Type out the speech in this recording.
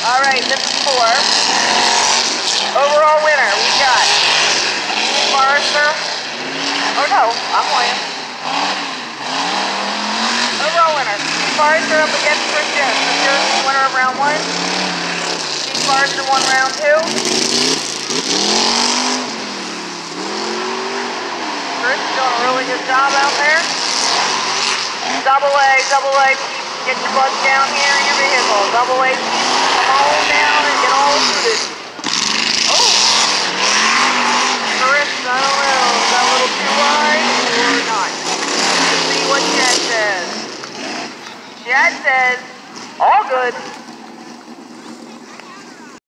All right, this is 4. Overall winner, we got Forrester. Oh no, I'm winning. Overall winner, Forrester up against Chris Jones. Chris Jones is winner of round 1. Steve Forrester won round 2. Chris is doing a really good job out there. Double A, get your butt down here in your vehicle. Double A, come on down and get all suited. Oh, Chris, I don't know, is that a little too wide or not? Let's see what Chad says. Chad says, all good.